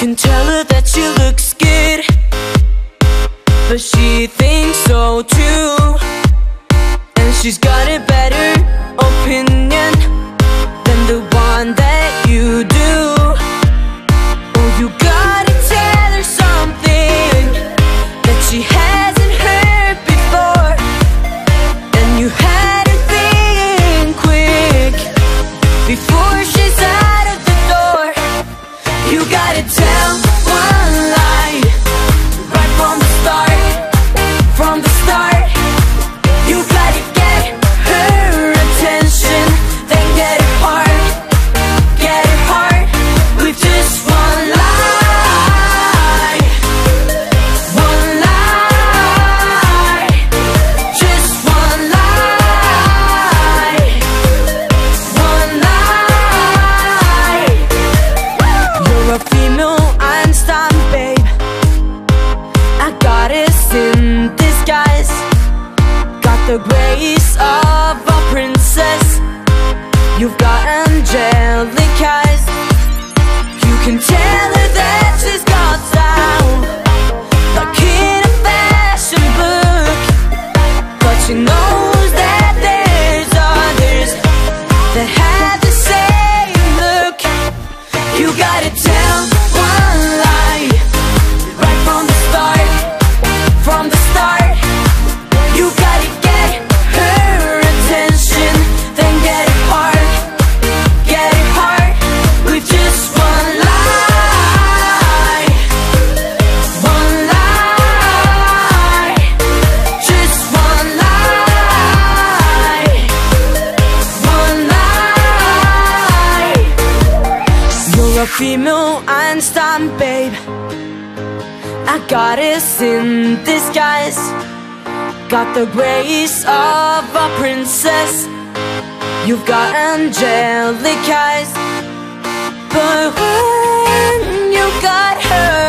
can tell her that she looks good, but she thinks so too. And she's got a better opinion than the one that you do. Oh, you gotta tell her something that she hasn't heard before, and you had to think quick before she's out of the door. You gotta tell one lie right from the start, from the start. You gotta get her attention, then get her heart with just one lie. One lie, just one lie. One lie. You're a female Einstein, babe. I got it in disguise. Got the grace of a princess. You've got angelic eyes. You can tell her that she's got style, like in a fashion book, but she knows that there's others that have the same look. You gotta tell one lie right from the start, from the start. You gotta get her attention, then get her heart with just one lie. One lie, just one lie. One lie. You're a female Einstein, babe. I got it in disguise. Got the grace of a princess. You've got angelic eyes, but when you got her